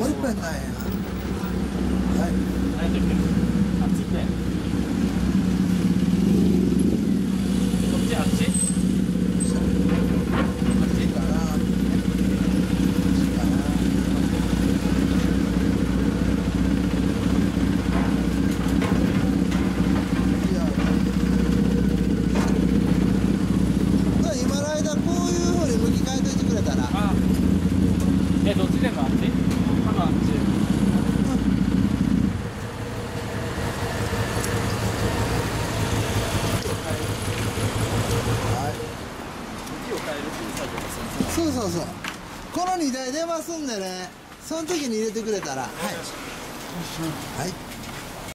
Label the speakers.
Speaker 1: もう一遍ないや。はい。
Speaker 2: ありがとう。あっち行って。こっちあっち。どっちでもあっち？多分あっち。
Speaker 1: そうそうそう。この2台出ますんでね、その時に入れてくれたら。はい。はい。